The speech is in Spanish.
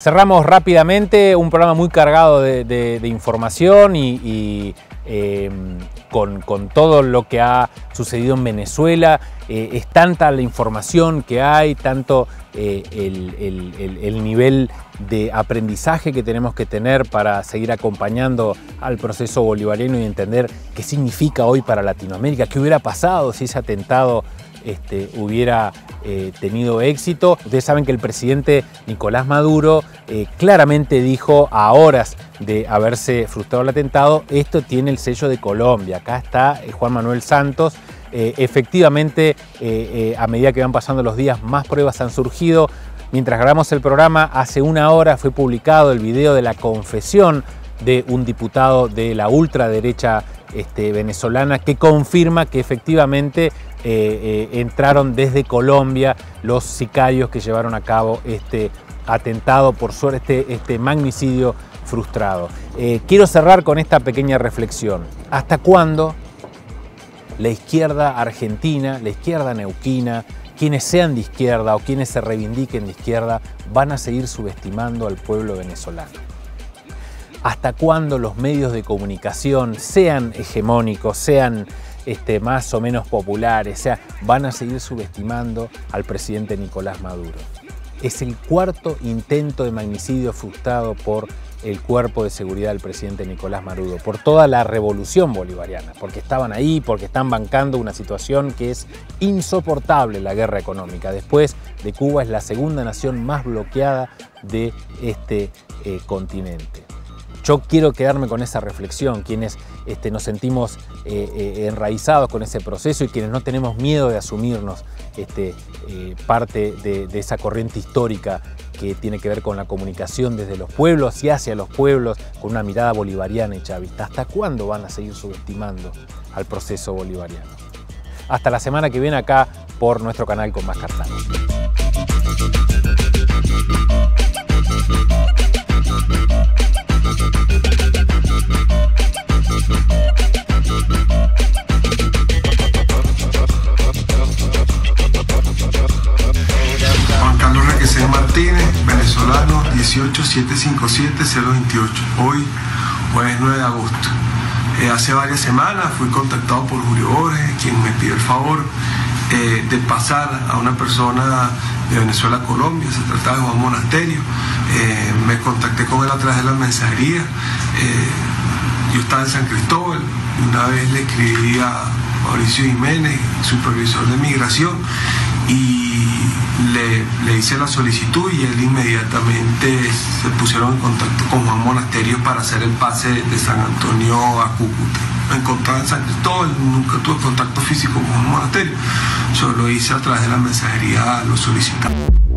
Cerramos rápidamente un programa muy cargado de información y con todo lo que ha sucedido en Venezuela. Es tanta la información que hay, tanto el nivel de aprendizaje que tenemos que tener para seguir acompañando al proceso bolivariano y entender qué significa hoy para Latinoamérica, qué hubiera pasado si ese atentado hubiera tenido éxito. Ustedes saben que el presidente Nicolás Maduro claramente dijo a horas de haberse frustrado el atentado: esto tiene el sello de Colombia, acá está Juan Manuel Santos. Efectivamente, a medida que van pasando los días, más pruebas han surgido. Mientras grabamos el programa, hace una hora fue publicado el video de la confesión de un diputado de la ultraderecha venezolana, que confirma que efectivamente entraron desde Colombia los sicarios que llevaron a cabo este atentado, por suerte este magnicidio frustrado. Quiero cerrar con esta pequeña reflexión. ¿Hasta cuándo la izquierda argentina, la izquierda neuquina, quienes sean de izquierda o quienes se reivindiquen de izquierda, van a seguir subestimando al pueblo venezolano? ¿Hasta cuándo los medios de comunicación, sean hegemónicos, sean más o menos populares, van a seguir subestimando al presidente Nicolás Maduro? Es el cuarto intento de magnicidio frustrado por el cuerpo de seguridad del presidente Nicolás Maduro, por toda la revolución bolivariana, porque estaban ahí, porque están bancando una situación que es insoportable, la guerra económica. Después de Cuba, es la segunda nación más bloqueada de este continente. Yo quiero quedarme con esa reflexión, quienes nos sentimos enraizados con ese proceso y quienes no tenemos miedo de asumirnos parte de esa corriente histórica que tiene que ver con la comunicación desde los pueblos y hacia los pueblos, con una mirada bolivariana y chavista. ¿Hasta cuándo van a seguir subestimando al proceso bolivariano? Hasta la semana que viene acá por nuestro canal con más Cartago. Martínez, venezolano, 18757028. Hoy, jueves 9 de agosto. Hace varias semanas fui contactado por Julio Borges, quien me pidió el favor de pasar a una persona de Venezuela a Colombia. Se trataba de Juan Monasterio. Me contacté con él a través de la mensajería. Yo estaba en San Cristóbal y una vez le escribí a Mauricio Jiménez, supervisor de migración, y le hice la solicitud y él inmediatamente se pusieron en contacto con Juan Monasterio para hacer el pase de San Antonio a Cúcuta. Me encontraba en San Cristóbal, nunca tuve contacto físico con Juan Monasterio, yo lo hice a través de la mensajería, lo solicitaba.